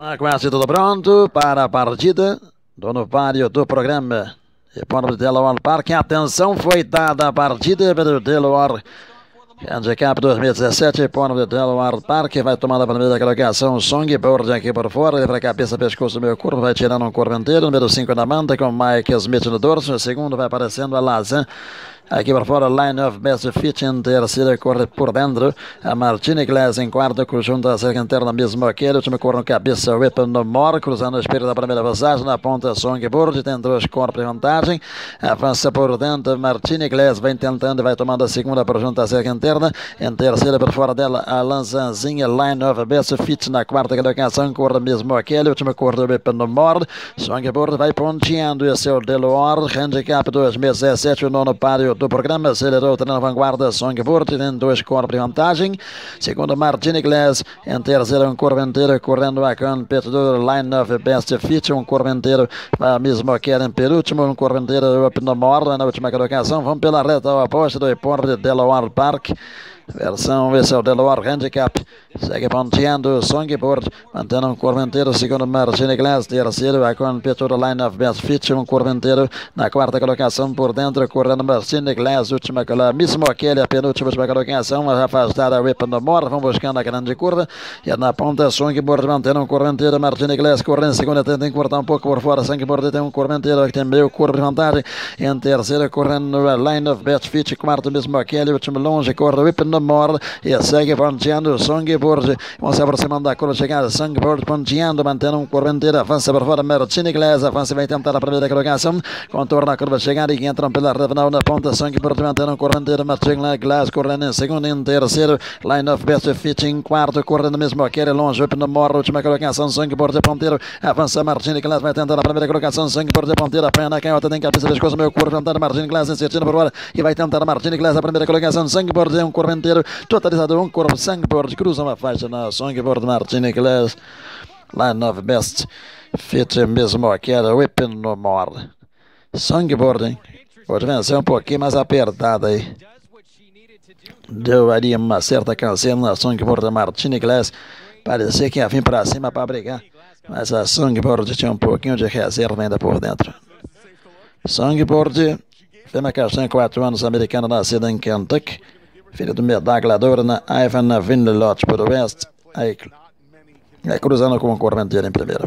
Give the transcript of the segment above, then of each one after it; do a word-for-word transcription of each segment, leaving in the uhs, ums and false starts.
Ah, quase tudo pronto para a partida do no páreo do programa Hipódromo de Delaware Park. Atenção, foi dada a partida pelo Delaware Handicap dois mil e dezessete, Hipódromo de Delaware Park. Vai tomando a primeira colocação, Songbird aqui por fora, ele para a cabeça, pescoço, meio curvo, vai tirando um corpo inteiro. Número cinco na manta, com Mike Smith no dorso. O segundo vai aparecendo a Lazan. Aqui por fora, Line of Best Fit em terceira, corre por dentro. A Martini Glass em quarto, junto à cerca interna mesmo aquele. O último corre no cabeça, Weapon no More, cruzando o espelho da primeira passagem. Na ponta, Songbird, tem dois corpos de vantagem. Avança por dentro, Martini Glass vem tentando e vai tomando a segunda por junto à cerca interna. Em terceira, por fora dela, a Lanzanzinha, Line of Best Fit na quarta colocação, corre mesmo aquele. O último corre do Weapon no More. Songbird vai ponteando. Esse é o Delaware Handicap dois mil e dezessete, o nono páreo do programa. Acelerou, está na vanguarda, Songbird, tem dois corpos de vantagem. Segundo, Martini Glass. Em terceiro, um corpo inteiro correndo a competidor Line of Best Fit, um corpo inteiro a mesmo aquele em penúltimo, um corpo inteiro Up no More na última colocação. Vamos pela reta oposta do Hipódromo de Delaware Park. Versão, esse é o Delaware Handicap. Segue ponteando Songbird, mantendo um corpo inteiro. Segundo, Martini Glass. Terceiro, a competidor Line of Best Fit, um corpo inteiro na quarta colocação por dentro, correndo Martini Glass. Última colocação, mesmo aquele, a penúltima última colocação, afastada a Weapon no More. Vão buscando a grande curva. E na ponta, Songbird mantendo um corpo inteiro. Martini Glass correndo em segunda, tenta encurtar um pouco por fora. Songbird tem um corpo inteiro, que tem meio corpo de vantagem. Em terceiro, correndo Line of Best Fit. Quarto, mesmo aquele, último longe, corre Weapon no More. E segue ponteando Songbird. Vão se aproximando da curva chegada. Songbird ponteando, mantendo um corpo inteiro. Avança por fora, Martini Glass. Avança e vai tentar a primeira colocação. Contorna a curva chegada e entram pela revenal na ponta. Songbird mantendo um corpo inteiro. Martini Glass correndo em segundo. Em terceiro, Line of Best Fit em quarto, correndo mesmo aquele longe. Up no More, última colocação. Songbird ponteiro. Avança Martini Glass, vai tentar a primeira colocação. Songbird ponteiro, apanha na canhota, tem cabeça, pescoço, meio curvo. Tentando Martini Glass, insistindo por fora. E vai tentar Martini Glass a primeira colocação. Songbird é um corpo inteiro. Totalizado um corpo. Songbird cruza uma faixa na Songbird, Martini Glass. Line of Best Fit mesmo aquele. Weapon no More. Songbird, hein? Pode vencer um pouquinho mais apertada aí. Deu ali uma certa canseira na Songbird da Martini Glass. Parecia que ia vir para cima para brigar, mas a Songbird tinha um pouquinho de reserva ainda por dentro. Songbird, fêmea castanha, quatro anos, americana, nascida em Kentucky. Filho do medalhador na Ivan Vinlot por oeste. Aí, aí cruzando com o corpo inteiro em primeiro.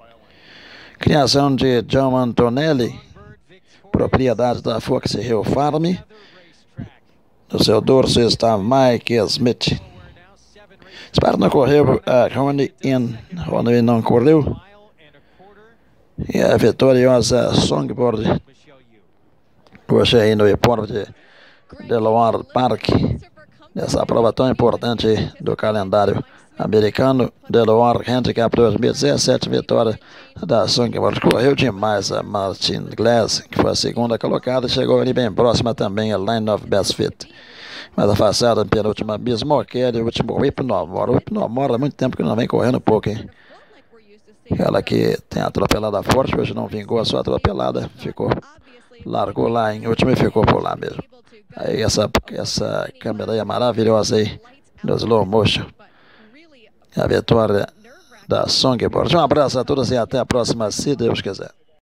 Criação de John Antonelli, propriedade da Fox Hill Farm. No seu dorso está Mike Smith. Espero não correu a Rony In. Rony não correu. E a vitoriosa Songbird. Hoje aí no Hipódromo de Delaware Park. Nessa prova tão importante do calendário americano. Delaware Handicap dois mil e dezessete. Vitória da Songbird. Correu demais a Martini Glass, que foi a segunda colocada. Chegou ali bem próxima também a Line of Best Fit. Mas afastada pela última mesmo aquele, o último Whip no More. O Whip no More há muito tempo que não vem correndo pouco, hein? Ela que tem atropelada forte, hoje não vingou a sua atropelada. Ficou, largou lá em último e ficou por lá mesmo. Aí essa, essa câmera aí é maravilhosa aí, do slow motion. A vitória da Songbird. Um abraço a todos e até a próxima, se Deus quiser.